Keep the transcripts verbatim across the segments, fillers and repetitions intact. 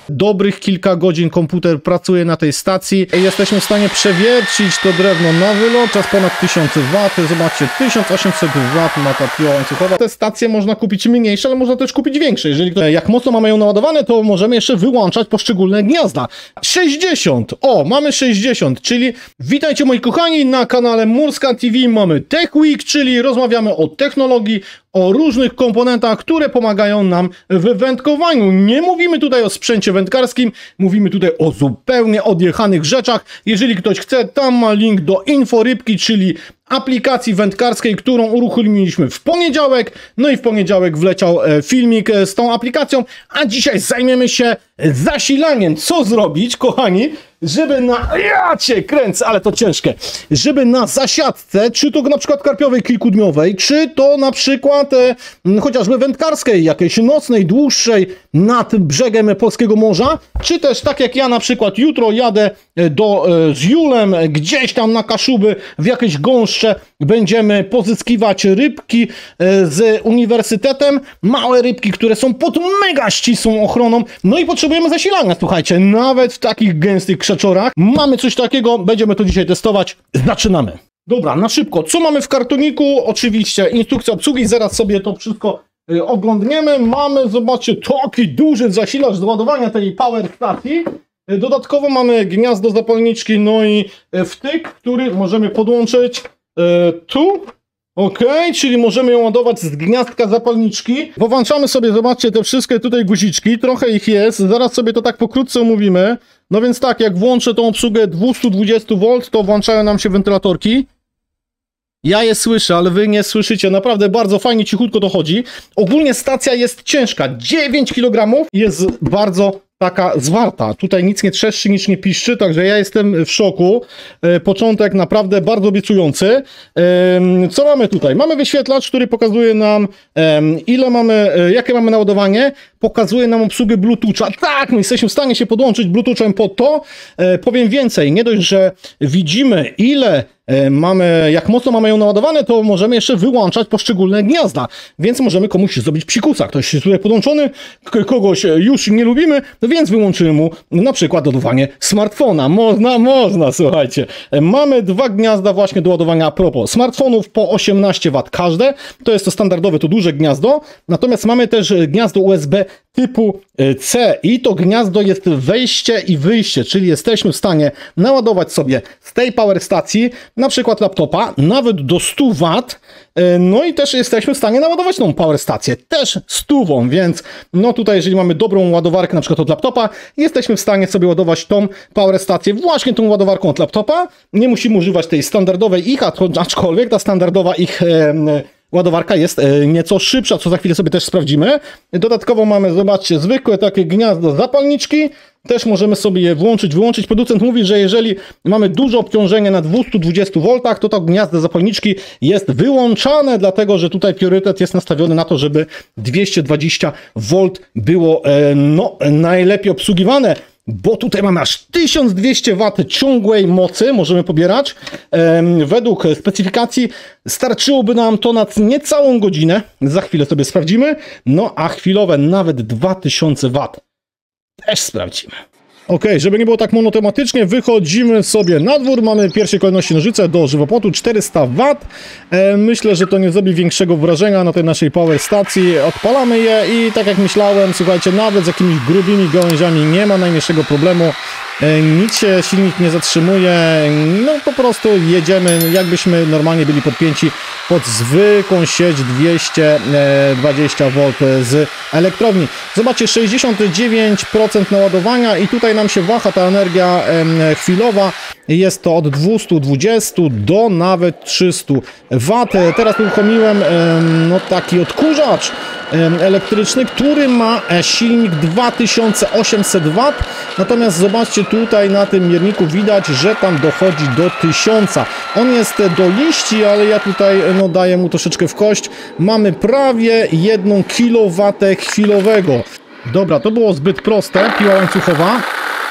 dobrych kilka godzin komputer pracuje na tej stacji. Jesteśmy w stanie przewiercić to drewno na wylot, czas ponad tysiąc watów. Zobaczcie, tysiąc osiemset watów ma ta piła łańcuchowa. Te stacje można kupić mniejsze, ale można też kupić większe. Jeżeli ktoś, jak mocno mamy ją naładowane, to możemy jeszcze wyłączać poszczególne gniazda. sześćdziesiąt! O, mamy sześćdziesiąt, czyli witajcie moi kochani na kanale Murska T V. Mamy Tech Week, czyli rozmawiamy o technologii, o różnych komponentach, które pomagają nam w wędkowaniu. Nie mówimy tutaj o sprzęcie wędkarskim, mówimy tutaj o zupełnie odjechanych rzeczach. Jeżeli ktoś chce, tam ma link do Inforybki, czyli aplikacji wędkarskiej, którą uruchomiliśmy w poniedziałek. No i w poniedziałek wleciał filmik z tą aplikacją, a dzisiaj zajmiemy się zasilaniem. Co zrobić, kochani, żeby na... Ja cię kręcę, ale to ciężkie. Żeby na zasiadce, czy to na przykład karpiowej kilkudniowej, czy to na przykład e, chociażby wędkarskiej, jakiejś nocnej, dłuższej, nad brzegiem Polskiego Morza, czy też tak jak ja na przykład jutro jadę do, e, z Julem gdzieś tam na Kaszuby, w jakiejś gąszcze będziemy pozyskiwać rybki e, z uniwersytetem, małe rybki, które są pod mega ścisłą ochroną, no i potrzebujemy zasilania, słuchajcie, nawet w takich gęstych krzeczorach. Mamy coś takiego, będziemy to dzisiaj testować. Zaczynamy. Dobra, na szybko. Co mamy w kartoniku? Oczywiście instrukcja obsługi, zaraz sobie to wszystko y, oglądniemy. Mamy, zobaczcie, taki duży zasilacz do ładowania tej power stacji. Y, dodatkowo mamy gniazdo zapalniczki, no i y, wtyk, który możemy podłączyć y, tu. Ok, czyli możemy ją ładować z gniazdka zapalniczki. Powłączamy sobie, zobaczcie, te wszystkie tutaj guziczki, trochę ich jest, zaraz sobie to tak pokrótce omówimy. No więc tak, jak włączę tą obsługę dwieście dwadzieścia wolt, to włączają nam się wentylatorki. Ja je słyszę, ale wy nie słyszycie, naprawdę bardzo fajnie, cichutko to chodzi. Ogólnie stacja jest ciężka, dziewięć kilogramów, jest bardzo taka zwarta. Tutaj nic nie trzeszczy, nic nie piszczy, także ja jestem w szoku. E, początek naprawdę bardzo obiecujący. E, co mamy tutaj? Mamy wyświetlacz, który pokazuje nam e, ile mamy, e, jakie mamy naładowanie. Pokazuje nam obsługę Bluetootha. Tak, my jesteśmy w stanie się podłączyć Bluetoothem pod to. E, powiem więcej, nie dość, że widzimy ile mamy, jak mocno mamy ją naładowane, to możemy jeszcze wyłączać poszczególne gniazda, więc możemy komuś zrobić psikusa. Ktoś jest tutaj podłączony, kogoś już nie lubimy, no więc wyłączymy mu na przykład ładowanie smartfona. Można, można, słuchajcie. Mamy dwa gniazda właśnie do ładowania a propos smartfonów po osiemnaście watów każde. To jest to standardowe, to duże gniazdo. Natomiast mamy też gniazdo U S B typu C i to gniazdo jest wejście i wyjście, czyli jesteśmy w stanie naładować sobie z tej power stacji na przykład laptopa, nawet do stu watów, no i też jesteśmy w stanie naładować tą power stację, też stówą, więc no tutaj jeżeli mamy dobrą ładowarkę na przykład od laptopa, jesteśmy w stanie sobie ładować tą power stację właśnie tą ładowarką od laptopa, nie musimy używać tej standardowej ich, aczkolwiek ta standardowa ich e, ładowarka jest e, nieco szybsza, co za chwilę sobie też sprawdzimy. Dodatkowo mamy, zobaczcie, zwykłe takie gniazdo zapalniczki. Też możemy sobie je włączyć, wyłączyć. Producent mówi, że jeżeli mamy duże obciążenie na dwieście dwadzieścia wolt, to to gniazdo zapalniczki jest wyłączane, dlatego że tutaj priorytet jest nastawiony na to, żeby dwieście dwadzieścia wolt było e, no, najlepiej obsługiwane. Bo tutaj mamy aż tysiąc dwieście watów ciągłej mocy, możemy pobierać. Ehm, według specyfikacji starczyłoby nam to na niecałą godzinę. Za chwilę sobie sprawdzimy. No a chwilowe nawet dwa tysiące watów. Też sprawdzimy. Ok, żeby nie było tak monotematycznie, wychodzimy sobie na dwór, mamy w pierwszej kolejności nożyce do żywopłotu, czterysta watów. E, myślę, że to nie zrobi większego wrażenia na tej naszej power stacji. Odpalamy je i tak jak myślałem, słuchajcie, nawet z jakimiś grubymi gałęziami nie ma najmniejszego problemu. E, nic się silnik nie zatrzymuje, no po prostu jedziemy, jakbyśmy normalnie byli podpięci pod zwykłą sieć dwieście dwadzieścia wolt z elektrowni. Zobaczcie, sześćdziesiąt dziewięć procent naładowania i tutaj nam się waha ta energia e, chwilowa. Jest to od dwieście dwadzieścia do nawet trzysta watów. Teraz uruchomiłem e, no, taki odkurzacz e, elektryczny, który ma silnik dwa tysiące osiemset watów. Natomiast zobaczcie, tutaj na tym mierniku widać, że tam dochodzi do tysiąca. On jest do liści, ale ja tutaj no, daję mu troszeczkę w kość. Mamy prawie jeden kilowatów chwilowego. Dobra, to było zbyt proste. Piła łańcuchowa.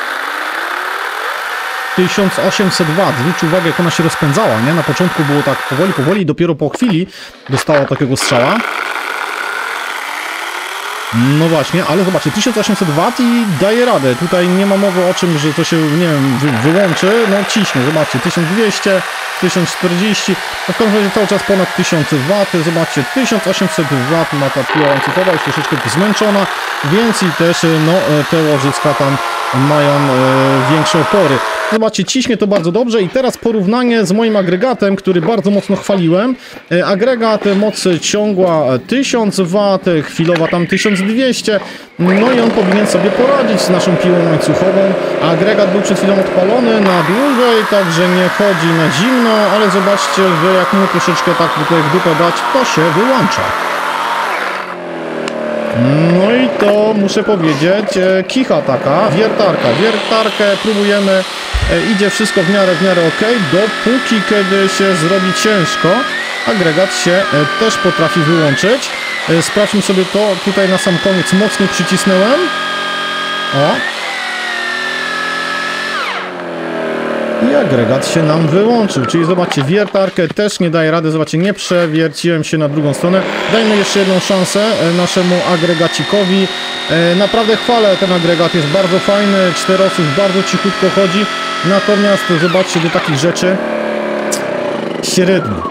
tysiąc osiemset watów. Zwróćcie uwagę, jak ona się rozpędzała, nie? Na początku było tak powoli, powoli, dopiero po chwili dostała takiego strzała. No właśnie, ale zobaczcie, tysiąc osiemset watów i daje radę. Tutaj nie ma mowy o czym, że to się, nie wiem, wy, wyłączy. No ciśnie, zobaczcie, tysiąc dwieście, tysiąc czterdzieści, no w każdym razie cały czas ponad tysiąc watów. Zobaczcie, tysiąc osiemset watów ma ta piła łańcuchowa, jest troszeczkę zmęczona, więc i też no, te łożyska tam mają e, większe opory. Zobaczcie, ciśnie to bardzo dobrze i teraz porównanie z moim agregatem, który bardzo mocno chwaliłem. E, agregat moc ciągła tysiąc watów, chwilowa tam tysiąc dwieście, no i on powinien sobie poradzić z naszą piłą łańcuchową. Agregat był przed chwilą odpalony na dłużej, także nie chodzi na zimno, ale zobaczcie, że jak mu troszeczkę tak tutaj w dupę dać, to się wyłącza. No i to muszę powiedzieć, kicha taka, wiertarka, wiertarkę próbujemy, e, idzie wszystko w miarę, w miarę ok, dopóki kiedy się zrobi ciężko, agregat się e, też potrafi wyłączyć. E, sprawdźmy sobie to, tutaj na sam koniec mocno przycisnąłem, o. I agregat się nam wyłączył, czyli zobaczcie, wiertarkę też nie daje rady, zobaczcie, nie przewierciłem się na drugą stronę. Dajmy jeszcze jedną szansę naszemu agregacikowi. Naprawdę chwalę ten agregat, jest bardzo fajny, cztery osób bardzo cichutko chodzi, natomiast zobaczcie, do takich rzeczy średni.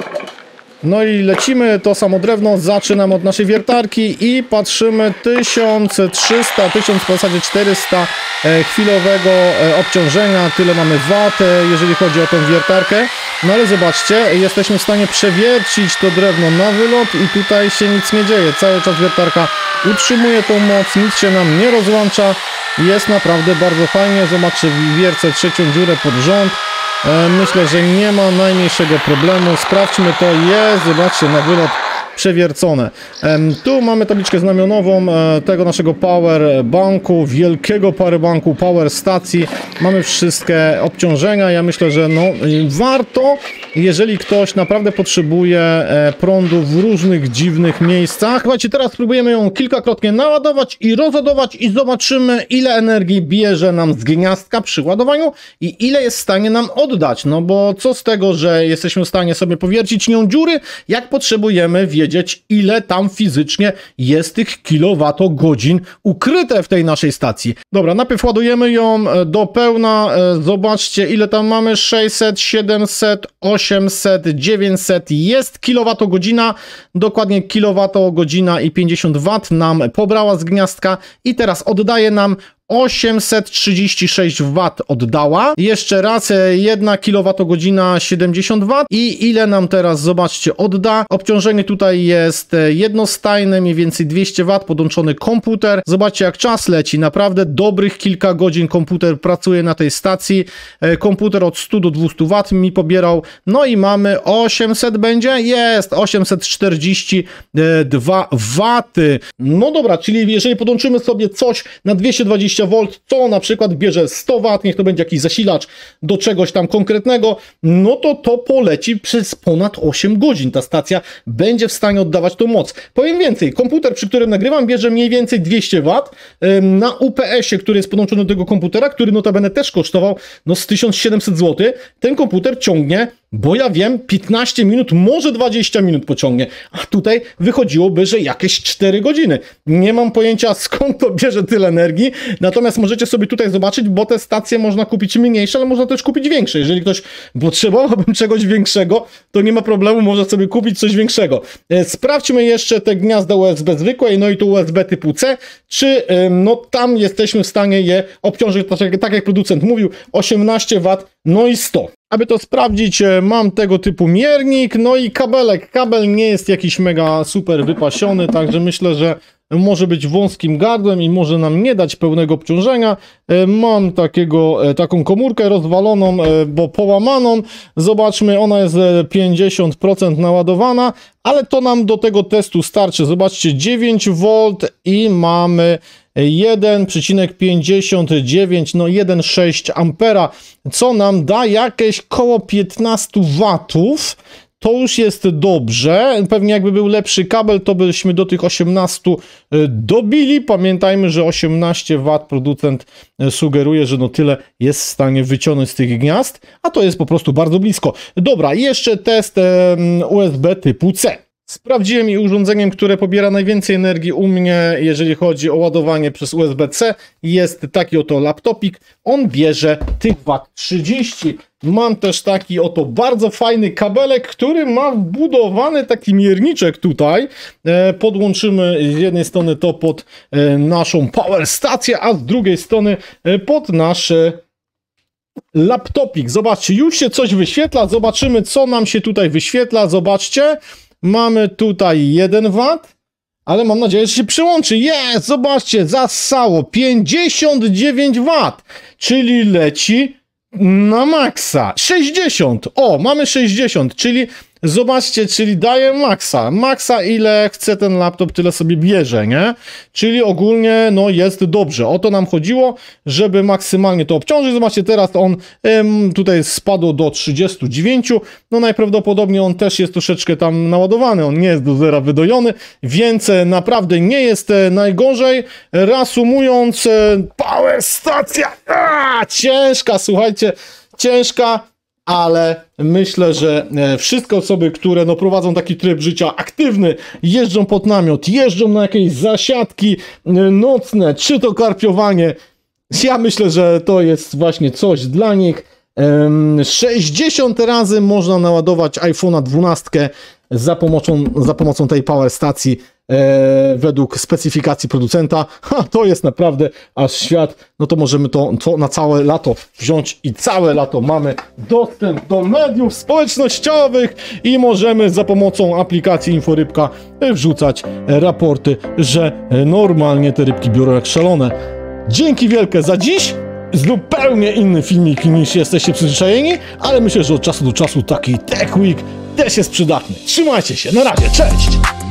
No i lecimy, to samo drewno, zaczynam od naszej wiertarki i patrzymy tysiąc trzysta, tysiąc w zasadzie czterysta e, chwilowego e, obciążenia, tyle mamy wat, e, jeżeli chodzi o tą wiertarkę. No ale zobaczcie, jesteśmy w stanie przewiercić to drewno na wylot i tutaj się nic nie dzieje. Cały czas wiertarka utrzymuje tą moc, nic się nam nie rozłącza. Jest naprawdę bardzo fajnie, zobaczcie, wiercę trzecią dziurę pod rząd. Myślę, że nie ma najmniejszego problemu. Sprawdźmy to. Jest, zobaczcie, na wylot przewiercone. Tu mamy tabliczkę znamionową tego naszego power banku, wielkiego power banku, power stacji. Mamy wszystkie obciążenia. Ja myślę, że no warto, jeżeli ktoś naprawdę potrzebuje prądu w różnych dziwnych miejscach. Słuchajcie, teraz spróbujemy ją kilkakrotnie naładować i rozładować i zobaczymy, ile energii bierze nam z gniazdka przy ładowaniu i ile jest w stanie nam oddać. No bo co z tego, że jesteśmy w stanie sobie powiercić nią dziury, jak potrzebujemy wiedzieć, ile tam fizycznie jest tych kilowatogodzin ukryte w tej naszej stacji. Dobra, najpierw ładujemy ją do pełna. Zobaczcie, ile tam mamy. sześćset, siedemset, osiemset, dziewięćset jest kilowatogodzina. Dokładnie kilowatogodzina i pięćdziesiąt watów nam pobrała z gniazdka i teraz oddaje nam osiemset trzydzieści sześć watów oddała. Jeszcze raz, jedna kilowatogodzina siedemdziesiąt watów i ile nam teraz, zobaczcie, odda. Obciążenie tutaj jest jednostajne, mniej więcej dwieście watów, podłączony komputer. Zobaczcie, jak czas leci, naprawdę dobrych kilka godzin komputer pracuje na tej stacji. Komputer od stu do dwustu watów mi pobierał, no i mamy osiemset będzie? Jest, osiemset czterdzieści dwa waty. No dobra, czyli jeżeli podłączymy sobie coś na dwieście dwadzieścia wolt, co na przykład bierze sto watów, niech to będzie jakiś zasilacz do czegoś tam konkretnego, no to to poleci przez ponad osiem godzin. Ta stacja będzie w stanie oddawać tą moc. Powiem więcej, komputer, przy którym nagrywam, bierze mniej więcej dwieście watów. Na U P S-ie, który jest podłączony do tego komputera, który notabene też kosztował no z tysiąc siedemset złotych, ten komputer ciągnie, bo ja wiem, piętnaście minut, może dwadzieścia minut pociągnie, a tutaj wychodziłoby, że jakieś cztery godziny. Nie mam pojęcia, skąd to bierze tyle energii, natomiast możecie sobie tutaj zobaczyć, bo te stacje można kupić mniejsze, ale można też kupić większe. Jeżeli ktoś potrzebowałby czegoś większego, to nie ma problemu, może sobie kupić coś większego. Sprawdźmy jeszcze te gniazda U S B zwykłe, no i to U S B typu C, czy no tam jesteśmy w stanie je obciążyć, tak jak producent mówił, osiemnaście watów, no i sto. Aby to sprawdzić, mam tego typu miernik, no i kabelek. Kabel nie jest jakiś mega super wypasiony, także myślę, że może być wąskim gardłem i może nam nie dać pełnego obciążenia. Mam takiego, taką komórkę rozwaloną, bo połamaną. Zobaczmy, ona jest pięćdziesiąt procent naładowana, ale to nam do tego testu starczy. Zobaczcie, dziewięć wolt i mamy jeden przecinek pięćdziesiąt dziewięć, no jeden przecinek sześć ampera, co nam da jakieś koło piętnaście watów. To już jest dobrze. Pewnie jakby był lepszy kabel, to byśmy do tych osiemnastu dobili. Pamiętajmy, że osiemnaście watów producent sugeruje, że no tyle jest w stanie wyciągnąć z tych gniazd, a to jest po prostu bardzo blisko. Dobra, jeszcze test U S B typu C. Sprawdziłem i urządzeniem, które pobiera najwięcej energii u mnie, jeżeli chodzi o ładowanie przez U S B C, jest taki oto laptopik. On bierze tych wat trzydzieści. Mam też taki oto bardzo fajny kabelek, który ma wbudowany taki mierniczek tutaj. E, podłączymy z jednej strony to pod e, naszą power stację, a z drugiej strony e, pod nasz e, laptopik. Zobaczcie, już się coś wyświetla. Zobaczymy, co nam się tutaj wyświetla. Zobaczcie. Mamy tutaj jeden wat, ale mam nadzieję, że się przyłączy. Jest, zobaczcie, zassało pięćdziesiąt dziewięć wat, czyli leci na maksa. sześćdziesiąt, o, mamy sześćdziesiąt, czyli zobaczcie, czyli daje maksa. Maksa ile chce ten laptop, tyle sobie bierze, nie? Czyli ogólnie, no jest dobrze. O to nam chodziło, żeby maksymalnie to obciążyć. Zobaczcie, teraz on ym, tutaj spadł do trzydziestu dziewięciu. No najprawdopodobniej on też jest troszeczkę tam naładowany. On nie jest do zera wydojony, więc naprawdę nie jest najgorzej. Reasumując, power stacja, a, ciężka, słuchajcie, ciężka. Ale myślę, że wszystkie osoby, które no, prowadzą taki tryb życia aktywny, jeżdżą pod namiot, jeżdżą na jakieś zasiadki nocne, czy to karpiowanie, ja myślę, że to jest właśnie coś dla nich. sześćdziesiąt razy można naładować iPhone'a dwanaście za pomocą, za pomocą tej power stacji. E, według specyfikacji producenta. Ha, to jest naprawdę aż świat. No to możemy to, to na całe lato wziąć i całe lato mamy dostęp do mediów społecznościowych i możemy za pomocą aplikacji Inforybka wrzucać raporty, że normalnie te rybki biorą jak szalone. Dzięki wielkie za dziś. Zupełnie inny filmik niż jesteście przyzwyczajeni, ale myślę, że od czasu do czasu taki Tech Week też jest przydatny. Trzymajcie się, na razie, cześć!